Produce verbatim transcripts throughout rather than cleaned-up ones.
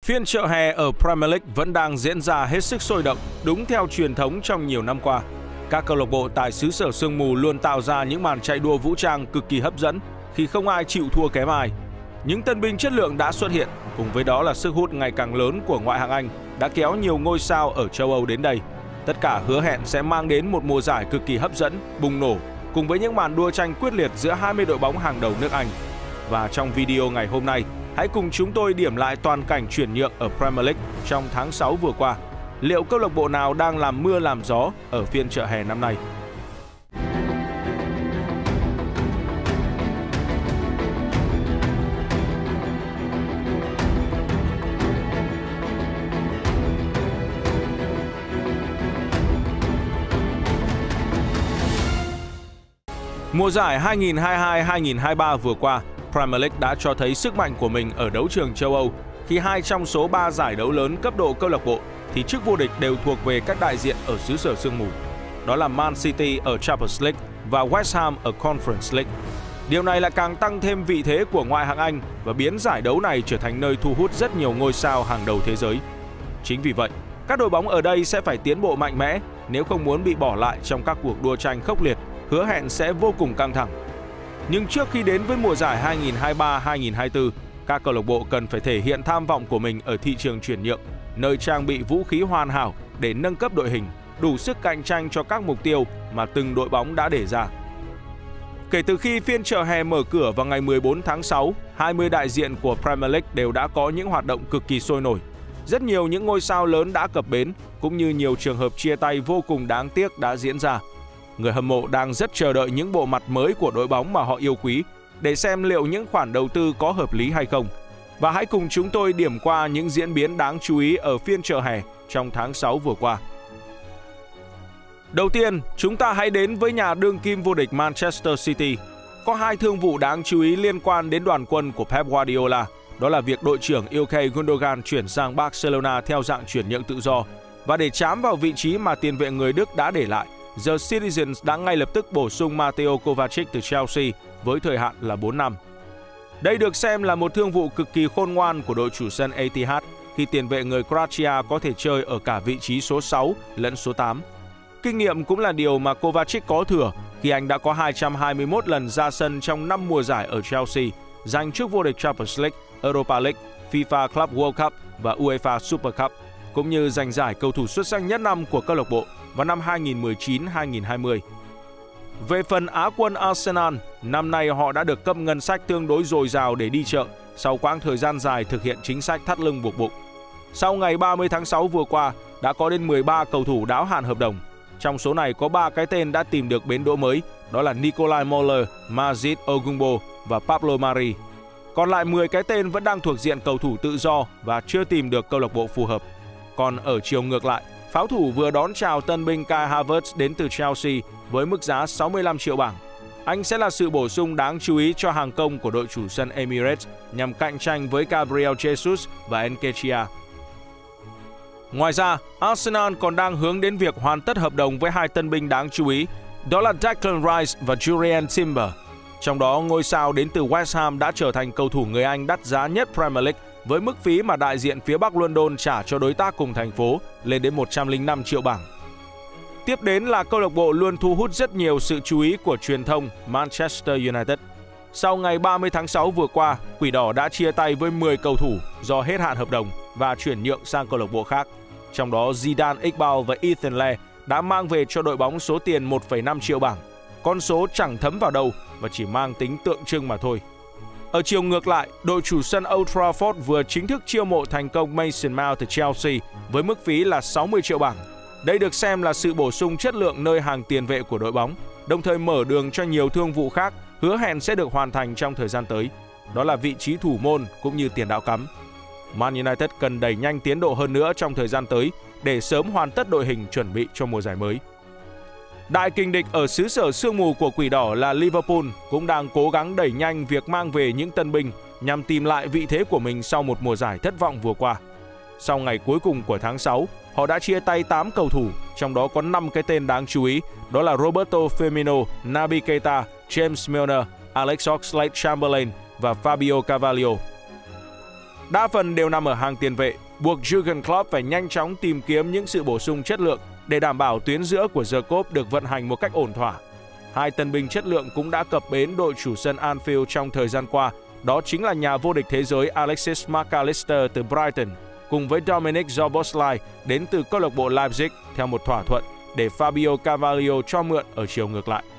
Phiên chợ hè ở Premier League vẫn đang diễn ra hết sức sôi động, đúng theo truyền thống trong nhiều năm qua. Các câu lạc bộ tại xứ sở sương mù luôn tạo ra những màn chạy đua vũ trang cực kỳ hấp dẫn khi không ai chịu thua kém ai. Những tân binh chất lượng đã xuất hiện, cùng với đó là sức hút ngày càng lớn của ngoại hạng Anh đã kéo nhiều ngôi sao ở châu Âu đến đây. Tất cả hứa hẹn sẽ mang đến một mùa giải cực kỳ hấp dẫn, bùng nổ, cùng với những màn đua tranh quyết liệt giữa hai mươi đội bóng hàng đầu nước Anh. Và trong video ngày hôm nay, hãy cùng chúng tôi điểm lại toàn cảnh chuyển nhượng ở Premier League trong tháng sáu vừa qua. Liệu câu lạc bộ nào đang làm mưa làm gió ở phiên chợ hè năm nay? Mùa giải hai nghìn không trăm hai mươi hai hai nghìn không trăm hai mươi ba vừa qua, Premier League đã cho thấy sức mạnh của mình ở đấu trường châu Âu khi hai trong số ba giải đấu lớn cấp độ câu lạc bộ thì chức vô địch đều thuộc về các đại diện ở xứ sở sương mù. Đó là Man City ở Champions League và West Ham ở Conference League. Điều này lại càng tăng thêm vị thế của ngoại hạng Anh và biến giải đấu này trở thành nơi thu hút rất nhiều ngôi sao hàng đầu thế giới. Chính vì vậy, các đội bóng ở đây sẽ phải tiến bộ mạnh mẽ nếu không muốn bị bỏ lại trong các cuộc đua tranh khốc liệt, hứa hẹn sẽ vô cùng căng thẳng. Nhưng trước khi đến với mùa giải hai nghìn không trăm hai mươi ba hai nghìn không trăm hai mươi tư, các câu lạc bộ cần phải thể hiện tham vọng của mình ở thị trường chuyển nhượng, nơi trang bị vũ khí hoàn hảo để nâng cấp đội hình, đủ sức cạnh tranh cho các mục tiêu mà từng đội bóng đã đề ra. Kể từ khi phiên chợ hè mở cửa vào ngày mười bốn tháng sáu, hai mươi đại diện của Premier League đều đã có những hoạt động cực kỳ sôi nổi. Rất nhiều những ngôi sao lớn đã cập bến, cũng như nhiều trường hợp chia tay vô cùng đáng tiếc đã diễn ra. Người hâm mộ đang rất chờ đợi những bộ mặt mới của đội bóng mà họ yêu quý để xem liệu những khoản đầu tư có hợp lý hay không. Và hãy cùng chúng tôi điểm qua những diễn biến đáng chú ý ở phiên chợ hè trong tháng sáu vừa qua. Đầu tiên, chúng ta hãy đến với nhà đương kim vô địch Manchester City. Có hai thương vụ đáng chú ý liên quan đến đoàn quân của Pep Guardiola. Đó là việc đội trưởng Ilkay Gundogan chuyển sang Barcelona theo dạng chuyển nhượng tự do. Và để trám vào vị trí mà tiền vệ người Đức đã để lại, The Citizens đã ngay lập tức bổ sung Mateo Kovacic từ Chelsea với thời hạn là bốn năm. Đây được xem là một thương vụ cực kỳ khôn ngoan của đội chủ sân Etihad khi tiền vệ người Croatia có thể chơi ở cả vị trí số sáu lẫn số tám. Kinh nghiệm cũng là điều mà Kovacic có thừa khi anh đã có hai trăm hai mươi mốt lần ra sân trong năm mùa giải ở Chelsea, giành chức vô địch Champions League, Europa League, FIFA Club World Cup và UEFA Super Cup, cũng như giành giải cầu thủ xuất sắc nhất năm của câu lạc bộ vào năm hai nghìn không trăm mười chín hai nghìn không trăm hai mươi. Về phần Á quân Arsenal, năm nay họ đã được cấp ngân sách tương đối dồi dào để đi chợ sau quãng thời gian dài thực hiện chính sách thắt lưng buộc bụng. Sau ngày ba mươi tháng sáu vừa qua, đã có đến mười ba cầu thủ đáo hạn hợp đồng. Trong số này có ba cái tên đã tìm được bến đỗ mới, đó là Nicolai Moller, Majid Ogumbo và Pablo Mari. Còn lại mười cái tên vẫn đang thuộc diện cầu thủ tự do và chưa tìm được câu lạc bộ phù hợp. Còn ở chiều ngược lại, pháo thủ vừa đón chào tân binh Kai Havertz đến từ Chelsea với mức giá sáu mươi lăm triệu bảng. Anh sẽ là sự bổ sung đáng chú ý cho hàng công của đội chủ sân Emirates nhằm cạnh tranh với Gabriel Jesus và Nketiah. Ngoài ra, Arsenal còn đang hướng đến việc hoàn tất hợp đồng với hai tân binh đáng chú ý, đó là Declan Rice và Jurrien Timber. Trong đó, ngôi sao đến từ West Ham đã trở thành cầu thủ người Anh đắt giá nhất Premier League với mức phí mà đại diện phía Bắc London trả cho đối tác cùng thành phố lên đến một trăm lẻ năm triệu bảng. Tiếp đến là câu lạc bộ luôn thu hút rất nhiều sự chú ý của truyền thông Manchester United. Sau ngày ba mươi tháng sáu vừa qua, Quỷ Đỏ đã chia tay với mười cầu thủ do hết hạn hợp đồng và chuyển nhượng sang câu lạc bộ khác. Trong đó Zidane Iqbal và Ethan Laird đã mang về cho đội bóng số tiền một phẩy năm triệu bảng. Con số chẳng thấm vào đâu và chỉ mang tính tượng trưng mà thôi. Ở chiều ngược lại, đội chủ sân Old Trafford vừa chính thức chiêu mộ thành công Mason Mount từ Chelsea với mức phí là sáu mươi triệu bảng. Đây được xem là sự bổ sung chất lượng nơi hàng tiền vệ của đội bóng, đồng thời mở đường cho nhiều thương vụ khác hứa hẹn sẽ được hoàn thành trong thời gian tới. Đó là vị trí thủ môn cũng như tiền đạo cắm. Man United cần đẩy nhanh tiến độ hơn nữa trong thời gian tới để sớm hoàn tất đội hình chuẩn bị cho mùa giải mới. Đại kình địch ở xứ sở sương mù của Quỷ Đỏ là Liverpool cũng đang cố gắng đẩy nhanh việc mang về những tân binh nhằm tìm lại vị thế của mình sau một mùa giải thất vọng vừa qua. Sau ngày cuối cùng của tháng sáu, họ đã chia tay tám cầu thủ, trong đó có năm cái tên đáng chú ý, đó là Roberto Firmino, Naby Keita, James Milner, Alex Oxlade-Chamberlain và Fabio Carvalho. đa phần đều nằm ở hàng tiền vệ, buộc Jurgen Klopp phải nhanh chóng tìm kiếm những sự bổ sung chất lượng để đảm bảo tuyến giữa của The Cop được vận hành một cách ổn thỏa. Hai tân binh chất lượng cũng đã cập bến đội chủ sân Anfield trong thời gian qua, đó chính là nhà vô địch thế giới Alexis Mac Allister từ Brighton cùng với Dominic Szoboszlai đến từ câu lạc bộ Leipzig theo một thỏa thuận để Fabio Carvalho cho mượn ở chiều ngược lại.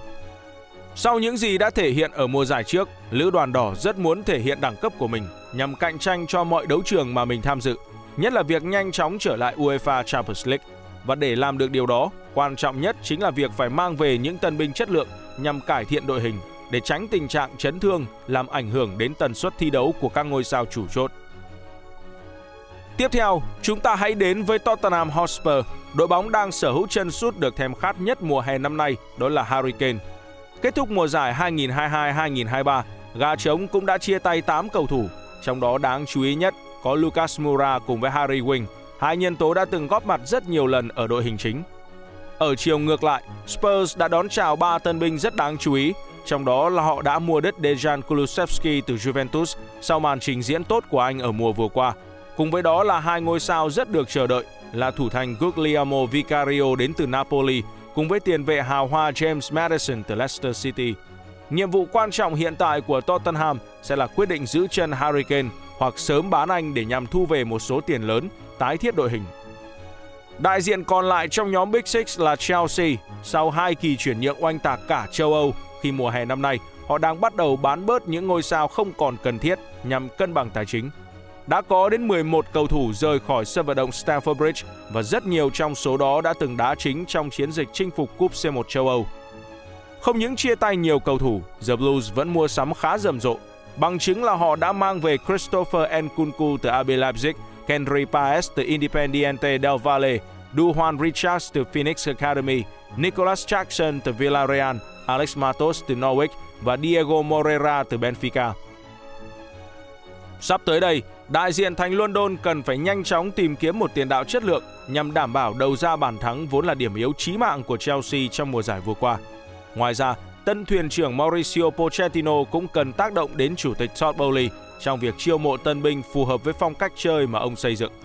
Sau những gì đã thể hiện ở mùa giải trước, Lữ đoàn đỏ rất muốn thể hiện đẳng cấp của mình nhằm cạnh tranh cho mọi đấu trường mà mình tham dự, nhất là việc nhanh chóng trở lại UEFA Champions League. Và để làm được điều đó, quan trọng nhất chính là việc phải mang về những tân binh chất lượng nhằm cải thiện đội hình để tránh tình trạng chấn thương làm ảnh hưởng đến tần suất thi đấu của các ngôi sao chủ chốt. Tiếp theo, chúng ta hãy đến với Tottenham Hotspur, đội bóng đang sở hữu chân sút được thèm khát nhất mùa hè năm nay, đó là Harry Kane. Kết thúc mùa giải hai nghìn không trăm hai mươi hai hai nghìn không trăm hai mươi ba, gà trống cũng đã chia tay tám cầu thủ, trong đó đáng chú ý nhất có Lucas Moura cùng với Harry Winks, hai nhân tố đã từng góp mặt rất nhiều lần ở đội hình chính. Ở chiều ngược lại, Spurs đã đón chào ba tân binh rất đáng chú ý, trong đó là họ đã mua đứt Dejan Kulusevski từ Juventus sau màn trình diễn tốt của anh ở mùa vừa qua. Cùng với đó là hai ngôi sao rất được chờ đợi là thủ thành Guglielmo Vicario đến từ Napoli cùng với tiền vệ hào hoa James Maddison từ Leicester City. Nhiệm vụ quan trọng hiện tại của Tottenham sẽ là quyết định giữ chân Harry Kane hoặc sớm bán anh để nhằm thu về một số tiền lớn, tái thiết đội hình. Đại diện còn lại trong nhóm Big Six là Chelsea. Sau hai kỳ chuyển nhượng oanh tạc cả châu Âu, khi mùa hè năm nay họ đang bắt đầu bán bớt những ngôi sao không còn cần thiết nhằm cân bằng tài chính. Đã có đến mười một cầu thủ rời khỏi sân vận động Stamford Bridge và rất nhiều trong số đó đã từng đá chính trong chiến dịch chinh phục cúp xê một châu Âu. Không những chia tay nhiều cầu thủ, The Blues vẫn mua sắm khá rầm rộ. Bằng chứng là họ đã mang về Christopher Nkunku từ a bê Leipzig, Kendry Páez từ Independiente del Valle, Dujuan Richards từ Phoenix Academy, Nicolas Jackson từ Villarreal, Alex Matos từ Norwich và Diego Moreira từ Benfica. Sắp tới đây, đại diện thành London cần phải nhanh chóng tìm kiếm một tiền đạo chất lượng nhằm đảm bảo đầu ra bàn thắng vốn là điểm yếu chí mạng của Chelsea trong mùa giải vừa qua. Ngoài ra, tân thuyền trưởng Mauricio Pochettino cũng cần tác động đến chủ tịch Todd Boehly trong việc chiêu mộ tân binh phù hợp với phong cách chơi mà ông xây dựng.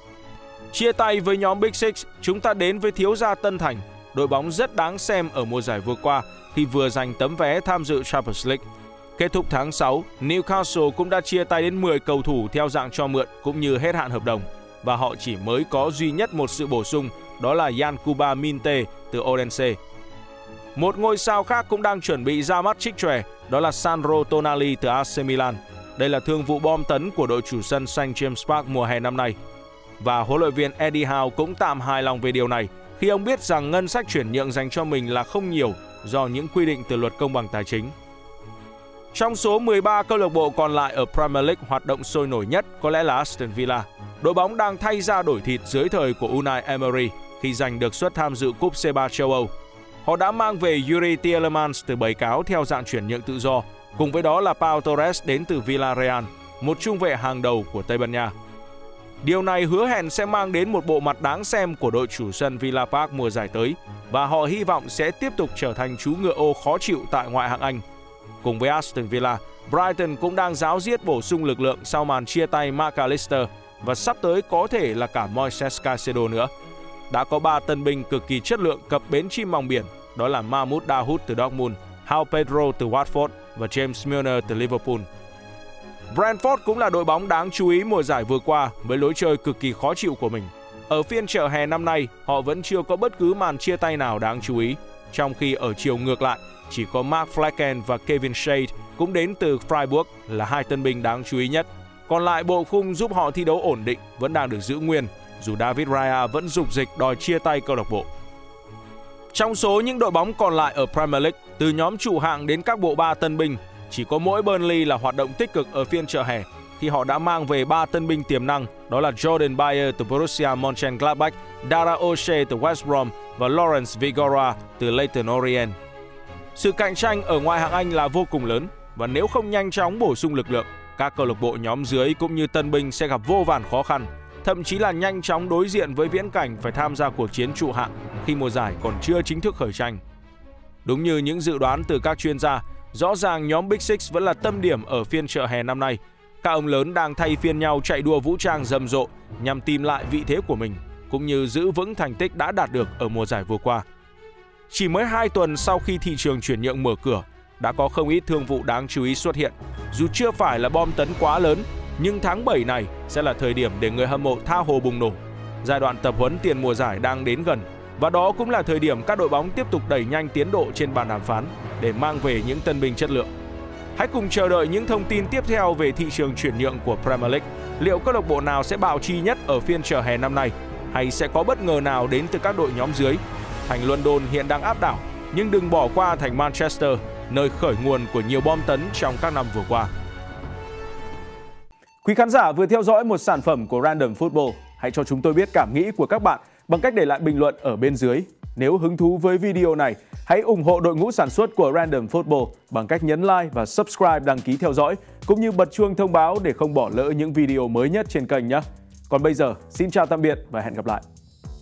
Chia tay với nhóm Big Six, chúng ta đến với thiếu gia Tân Thành, đội bóng rất đáng xem ở mùa giải vừa qua khi vừa giành tấm vé tham dự Champions League. Kết thúc tháng sáu, Newcastle cũng đã chia tay đến mười cầu thủ theo dạng cho mượn cũng như hết hạn hợp đồng và họ chỉ mới có duy nhất một sự bổ sung, đó là Yankuba Minte từ Odense. Một ngôi sao khác cũng đang chuẩn bị ra mắt trích chòe, đó là Sandro Tonali từ a xê Milan. Đây là thương vụ bom tấn của đội chủ sân Saint James Park mùa hè năm nay. Và huấn luyện viên Eddie Howe cũng tạm hài lòng về điều này khi ông biết rằng ngân sách chuyển nhượng dành cho mình là không nhiều do những quy định từ luật công bằng tài chính. Trong số mười ba câu lạc bộ còn lại ở Premier League hoạt động sôi nổi nhất có lẽ là Aston Villa. Đội bóng đang thay da đổi thịt dưới thời của Unai Emery khi giành được suất tham dự cúp xê ba châu Âu. Họ đã mang về Yuri Tielemans từ Bầy Cáo theo dạng chuyển nhượng tự do, cùng với đó là Pau Torres đến từ Villarreal, một trung vệ hàng đầu của Tây Ban Nha. Điều này hứa hẹn sẽ mang đến một bộ mặt đáng xem của đội chủ sân Villa Park mùa giải tới và họ hy vọng sẽ tiếp tục trở thành chú ngựa ô khó chịu tại ngoại hạng Anh. Cùng với Aston Villa, Brighton cũng đang ráo riết bổ sung lực lượng sau màn chia tay Mac Allister và sắp tới có thể là cả Moises Caicedo nữa. Đã có ba tân binh cực kỳ chất lượng cập bến chim mòng biển, đó là Mahmoud Dahoud từ Dortmund, João Pedro từ Watford và James Milner từ Liverpool. Brentford cũng là đội bóng đáng chú ý mùa giải vừa qua với lối chơi cực kỳ khó chịu của mình. Ở phiên chợ hè năm nay, họ vẫn chưa có bất cứ màn chia tay nào đáng chú ý, trong khi ở chiều ngược lại, chỉ có Mark Flecken và Kevin Shade cũng đến từ Freiburg là hai tân binh đáng chú ý nhất. Còn lại bộ khung giúp họ thi đấu ổn định vẫn đang được giữ nguyên, dù David Raya vẫn rục dịch đòi chia tay câu lạc bộ. Trong số những đội bóng còn lại ở Premier League, từ nhóm trụ hạng đến các bộ ba tân binh, chỉ có mỗi Burnley là hoạt động tích cực ở phiên chợ hè khi họ đã mang về ba tân binh tiềm năng, đó là Jordan Bayer từ Borussia Mönchengladbach, Dara O'Shea từ West Brom và Lawrence Vigora từ Leyton Orient. Sự cạnh tranh ở ngoại hạng Anh là vô cùng lớn và nếu không nhanh chóng bổ sung lực lượng, các câu lạc bộ nhóm dưới cũng như tân binh sẽ gặp vô vàn khó khăn, thậm chí là nhanh chóng đối diện với viễn cảnh phải tham gia cuộc chiến trụ hạng khi mùa giải còn chưa chính thức khởi tranh. Đúng như những dự đoán từ các chuyên gia, rõ ràng nhóm Big Six vẫn là tâm điểm ở phiên chợ hè năm nay. Các ông lớn đang thay phiên nhau chạy đua vũ trang rầm rộ nhằm tìm lại vị thế của mình, cũng như giữ vững thành tích đã đạt được ở mùa giải vừa qua. Chỉ mới hai tuần sau khi thị trường chuyển nhượng mở cửa, đã có không ít thương vụ đáng chú ý xuất hiện. Dù chưa phải là bom tấn quá lớn, nhưng tháng bảy này sẽ là thời điểm để người hâm mộ tha hồ bùng nổ. Giai đoạn tập huấn tiền mùa giải đang đến gần, và đó cũng là thời điểm các đội bóng tiếp tục đẩy nhanh tiến độ trên bàn đàm phán để mang về những tân binh chất lượng. Hãy cùng chờ đợi những thông tin tiếp theo về thị trường chuyển nhượng của Premier League. Liệu câu lạc bộ nào sẽ bạo chi nhất ở phiên chợ hè năm nay, hay sẽ có bất ngờ nào đến từ các đội nhóm dưới? Thành London hiện đang áp đảo, nhưng đừng bỏ qua thành Manchester, nơi khởi nguồn của nhiều bom tấn trong các năm vừa qua. Quý khán giả vừa theo dõi một sản phẩm của Random Football. Hãy cho chúng tôi biết cảm nghĩ của các bạn bằng cách để lại bình luận ở bên dưới. Nếu hứng thú với video này, hãy ủng hộ đội ngũ sản xuất của Random Football bằng cách nhấn like và subscribe đăng ký theo dõi, cũng như bật chuông thông báo để không bỏ lỡ những video mới nhất trên kênh nhé. Còn bây giờ, xin chào tạm biệt và hẹn gặp lại.